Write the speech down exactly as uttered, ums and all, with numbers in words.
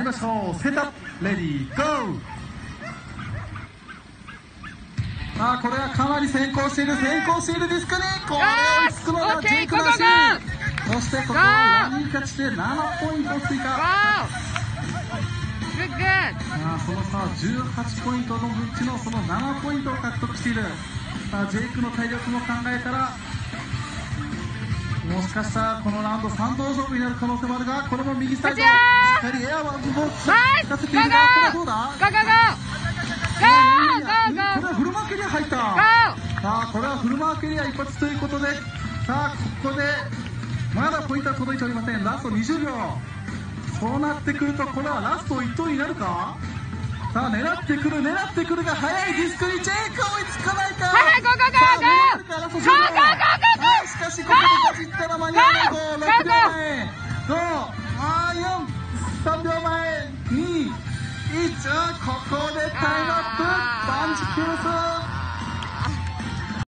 ましょう。セットアップレディーゴー。さあこれはかなり先行している先行しているディスクにこれを追いつくのがジェイクらしい。そしてここはラニー勝ちでななポイント追加。さあその差はじゅうはちポイントのうちのそのななポイントを獲得している。さあジェイクの体力も考えたらもしかしたらこのラウンドさん投勝負になる可能性もあるが、これも右サイドしっかりエアワーズも効かせているが、これはどうだ。これはフルマークエリア入った。さあこれはフルマークエリア一発ということで、さあここでまだポイントは届いておりません。ラストにじゅうびょう。そうなってくるとこれはラストいち投になるか。さあ狙ってくる狙ってくるが速いディスクにジェイク追いつかないか。さあ戻るかラストじゅうびょう。しかしここで走ったら間に合わない。ご、ろくびょうまえ、ご、あーよん、さんびょうまえ、に、いち、ここでタイムアップ。バンジクロス